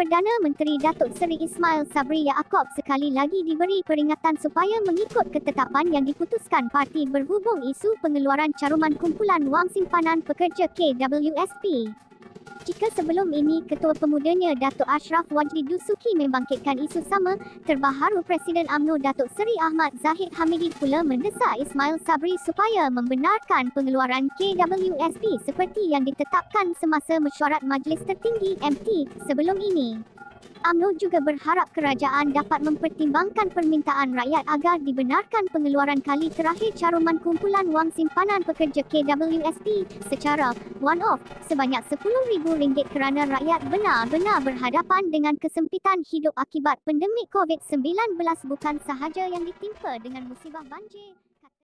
Perdana Menteri Datuk Seri Ismail Sabri Yaakob sekali lagi diberi peringatan supaya mengikut ketetapan yang diputuskan parti berhubung isu pengeluaran caruman kumpulan wang simpanan pekerja KWSP. Jika sebelum ini Ketua Pemudanya Datuk Ashraf Wajdi Dusuki membangkitkan isu sama, terbaharu Presiden UMNO Datuk Seri Ahmad Zahid Hamidi pula mendesak Ismail Sabri supaya membenarkan pengeluaran KWSP seperti yang ditetapkan semasa mesyuarat Majlis Tertinggi MT sebelum ini. UMNO juga berharap kerajaan dapat mempertimbangkan permintaan rakyat agar dibenarkan pengeluaran kali terakhir caruman kumpulan wang simpanan pekerja KWSP secara one-off sebanyak RM10,000 kerana rakyat benar-benar berhadapan dengan kesempitan hidup akibat pandemik COVID-19 bukan sahaja yang ditimpa dengan musibah banjir.